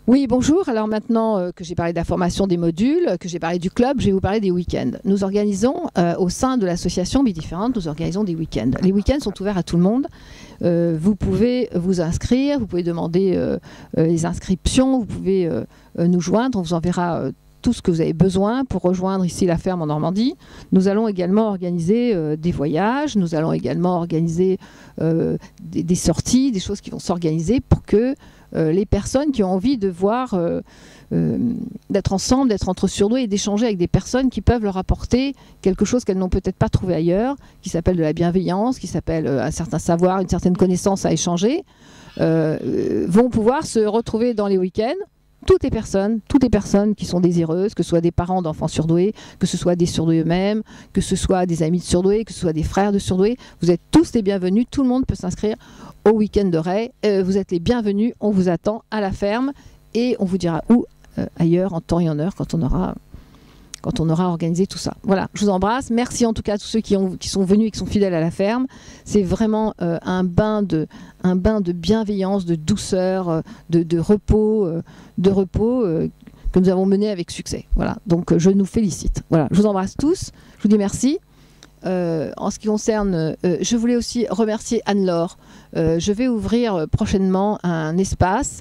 Oui, bonjour. Alors maintenant que j'ai parlé de la formation des modules, que j'ai parlé du club, je vais vous parler des week-ends. Nous organisons, au sein de l'association Bidifférente, nous organisons des week-ends. Les week-ends sont ouverts à tout le monde. Vous pouvez vous inscrire, vous pouvez demander les inscriptions, vous pouvez nous joindre, on vous enverra tout ce que vous avez besoin pour rejoindre ici la ferme en Normandie. Nous allons également organiser des voyages, nous allons également organiser des sorties, des choses qui vont s'organiser pour que les personnes qui ont envie de voir, d'être ensemble, d'être entre surdoués et d'échanger avec des personnes qui peuvent leur apporter quelque chose qu'elles n'ont peut-être pas trouvé ailleurs, qui s'appelle de la bienveillance, qui s'appelle un certain savoir, une certaine connaissance à échanger, vont pouvoir se retrouver dans les week-ends. Toutes les personnes qui sont désireuses, que ce soit des parents d'enfants surdoués, que ce soit des surdoués eux-mêmes, que ce soit des amis de surdoués, que ce soit des frères de surdoués, vous êtes tous les bienvenus, tout le monde peut s'inscrire au week-end de Ray. Vous êtes les bienvenus, on vous attend à la ferme et on vous dira où ailleurs, en temps et en heure, quand on aura organisé tout ça. Voilà, je vous embrasse. Merci en tout cas à tous ceux qui sont venus et qui sont fidèles à la ferme. C'est vraiment un bain de bienveillance, de douceur, de repos, que nous avons mené avec succès. Voilà, donc je nous félicite. Voilà, je vous embrasse tous. Je vous dis merci. En ce qui concerne, je voulais aussi remercier Anne-Laure. Je vais ouvrir prochainement un espace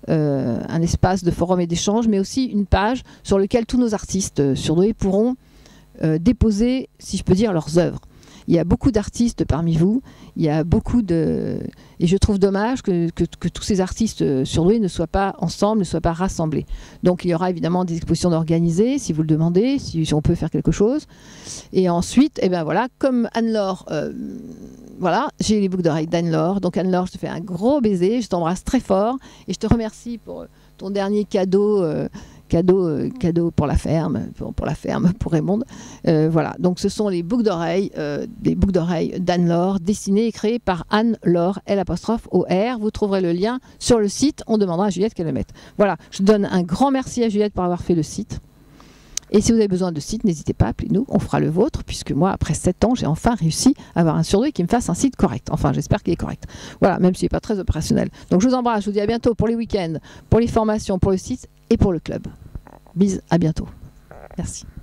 de forum et d'échange, mais aussi une page sur laquelle tous nos artistes surdoués pourront déposer, si je peux dire, leurs œuvres. Il y a beaucoup d'artistes parmi vous, il y a beaucoup de... Et je trouve dommage que tous ces artistes surdoués ne soient pas ensemble, ne soient pas rassemblés. Donc il y aura évidemment des expositions d'organiser, si vous le demandez, si on peut faire quelque chose. Et ensuite, eh ben voilà, comme Anne-Laure... voilà, j'ai les boucles d'oreilles d'Anne-Laure. Donc Anne-Laure, je te fais un gros baiser, je t'embrasse très fort et je te remercie pour ton dernier cadeau, cadeau pour la ferme, pour Raymond. Voilà, donc ce sont les boucles d'oreilles, des boucles d'oreilles d'Anne-Laure, dessinées et créées par Anne-Laure, L''OR. Vous trouverez le lien sur le site. On demandera à Juliette qu'elle le mette. Voilà, je donne un grand merci à Juliette pour avoir fait le site. Et si vous avez besoin de site, n'hésitez pas, appelez-nous, on fera le vôtre, puisque moi, après 7 ans, j'ai enfin réussi à avoir un surdoué qui me fasse un site correct. Enfin, j'espère qu'il est correct. Voilà, même s'il n'est pas très opérationnel. Donc je vous embrasse, je vous dis à bientôt pour les week-ends, pour les formations, pour le site et pour le club. Bis, à bientôt. Merci.